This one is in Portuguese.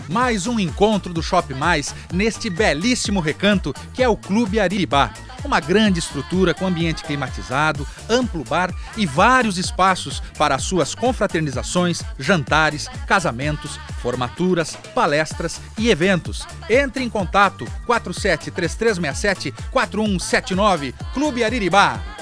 Mais um encontro do Shop Mais neste belíssimo recanto que é o Clube Ariribá. Uma grande estrutura com ambiente climatizado, amplo bar e vários espaços para as suas confraternizações, jantares, casamentos, formaturas, palestras e eventos. Entre em contato 47 3367 4179 Clube Ariribá.